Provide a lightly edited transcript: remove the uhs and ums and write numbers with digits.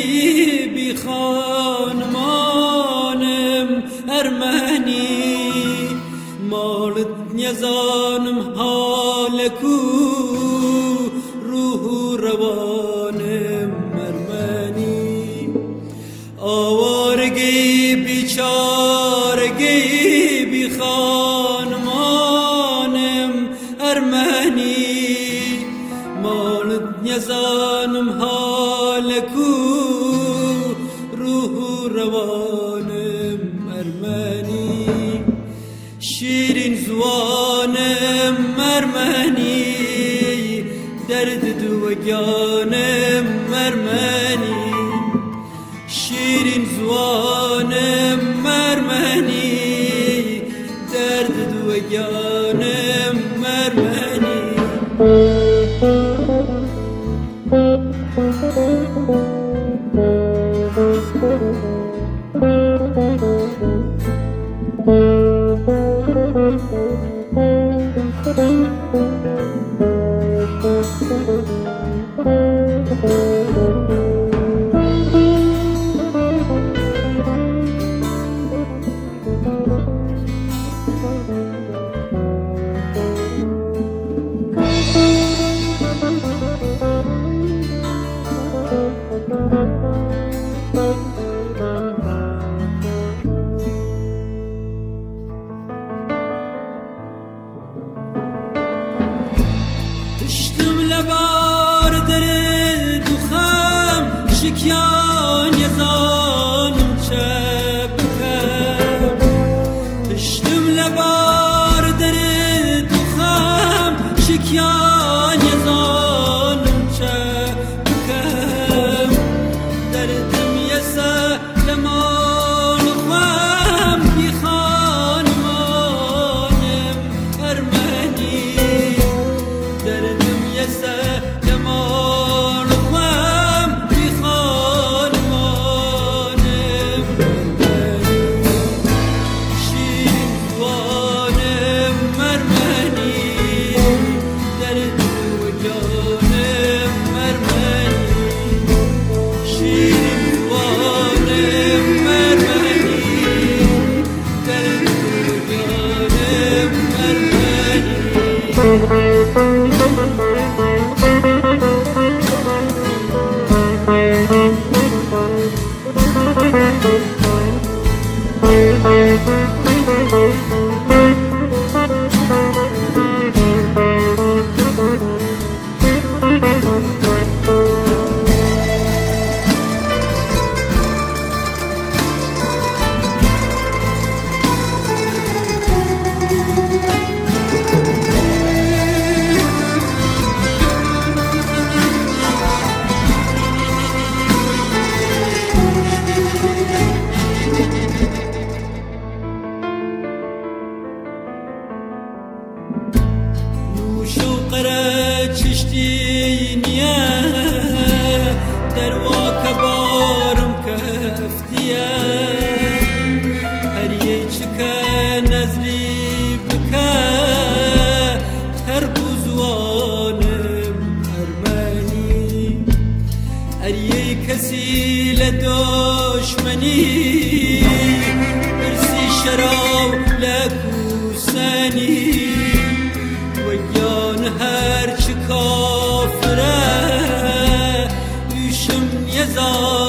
بی خانمانم ارمنی مالت نزانم حالکو روح روانم ارمنی آوارگی بیچارگی بی خانمانم ارمنی مالت نزانم حالکو روح روانم ارمنی شیرین زوانم ارمنی درد دوگانم ارمنی شیرین زوانم ارمنی درد دوگانم ارمنی düştüm lebar dere duxam şikyan yazanım çebkem düştüm lebar dere duxam şikyan yazanım çebkem derdim yese leman xam bi xanmanım ermeni derdim yese leman xam bi xanmanım şirin duanım ermeni derdim canım ermeni şirin duanım ermeni derdim canım ermeni شو قرا چشتینیه درواک بارم کفتیه هر یک نزلی بکه هر بوزوانم ارمنی هر یک کسی لدشمنی برسی شراب لکوسنی ویان هر چه کافره üşüm yazar